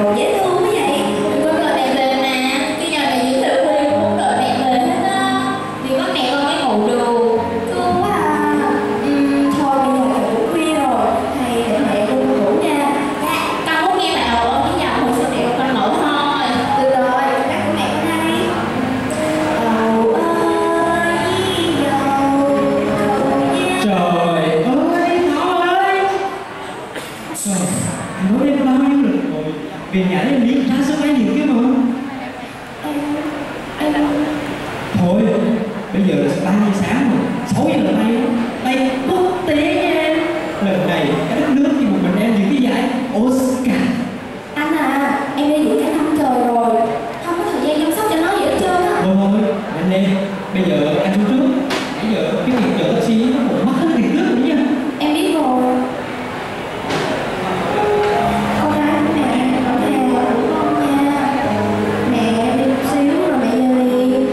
đồ dễ thương quá vậy. Đừng có gọi mẹ về mà, khi nào mẹ giới thiệu Huy cũng gọi mẹ về hết á. Vì có mẹ con mới ngủ được. Thương quá à. Thôi bây giờ là cũng khuya rồi, hay để mẹ con ngủ nha. Dạ, con muốn nghe bạn ở cái dòng hồi xưa mẹ con ngủ thôi. Được rồi, bạn của mẹ con đây. Trời ơi, nó ơi! Trời, nói em bao nhiêu lần rồi, về nhà em biết ra sớm mấy nhiều kia mà. Thôi, bây giờ là 3 giờ sáng rồi, 6 giờ là bay quốc tế nha. Lần này cả đất nước chỉ một mình em giữ cái giải Oscar. Anh à, em đi giữ cả năm trời rồi, không có thời gian chăm sóc cho nó gì hết trơn á. Thôi, anh em, bây giờ anh xuống trước. Bây giờ cái việc chở taxi nó cũng mắc hơn tiền trước nữa nha. Em biết rồi. Con gái của mẹ ở nhà đúng không nha? Mẹ đi một xíu rồi mẹ về đi.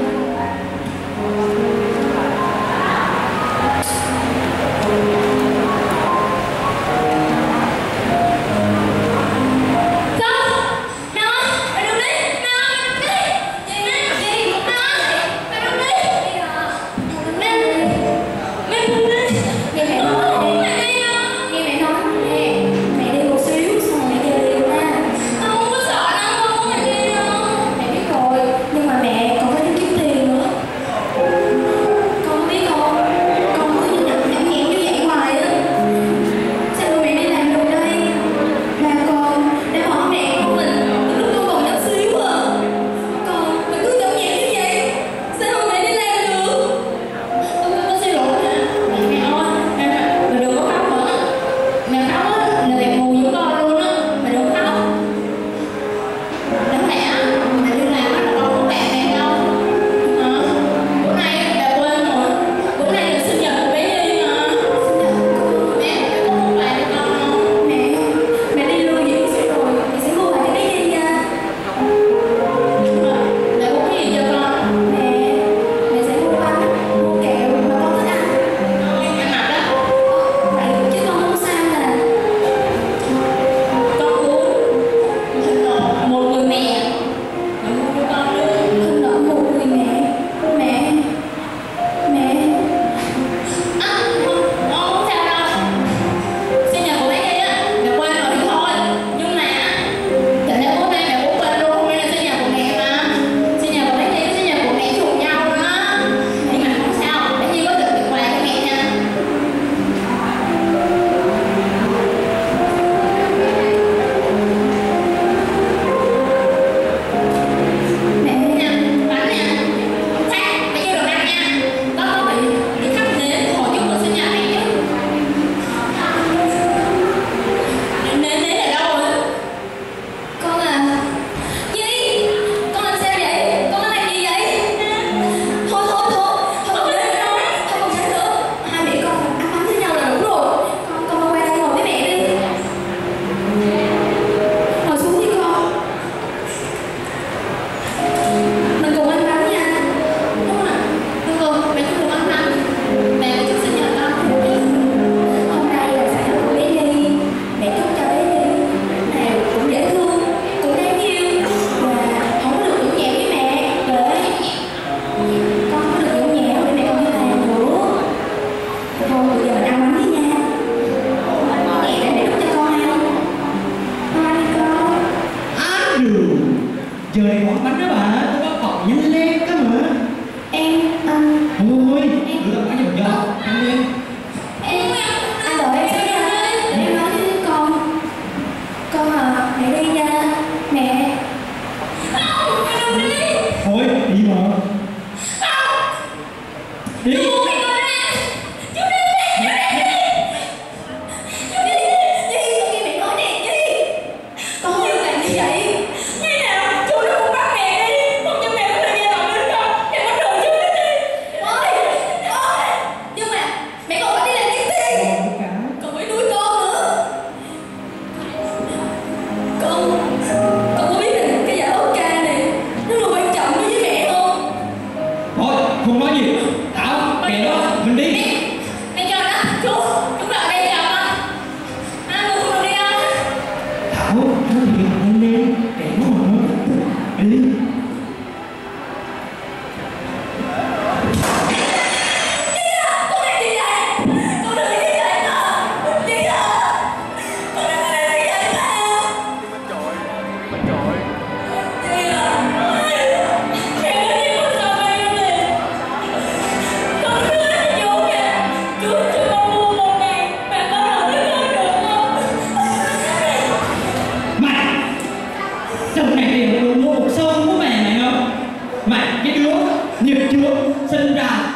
Chơi món bánh đó bà, tôi bắt học nhanh lên cơ mà. Em, Thôi, đưa tao bánh cho mình cho, nhanh lên. Anh đợi em xíu nha, để em nói với con. Con à, mẹ đi nha, mẹ. Không, em đừng đi. Thôi, đi mà. Đi. Không nói gì, Thảo, kệ đó. sinh ra